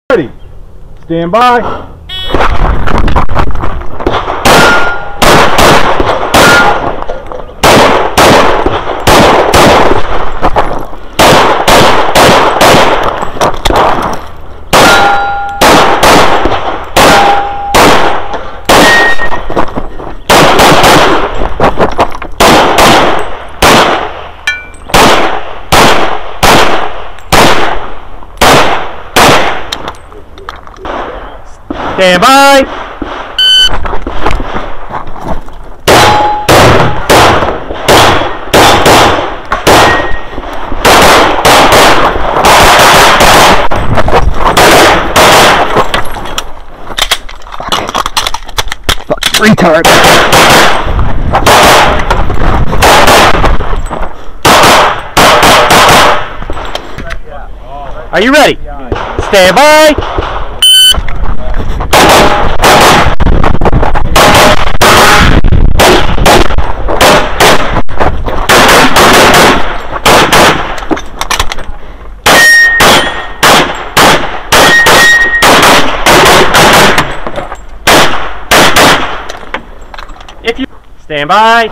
Ready. Stand by. Stand by. Fucking retard. Are you ready? Stand by. If you stand by.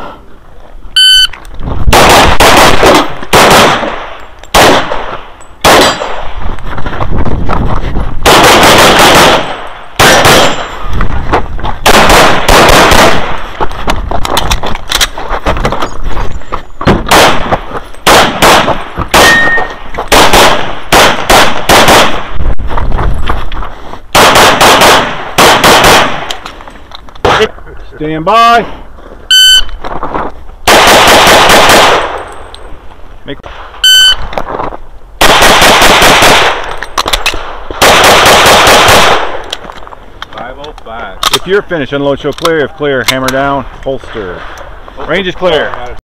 Stand by. Make 505. If you're finished, unload, show clear. If clear, hammer down, holster. Range is clear.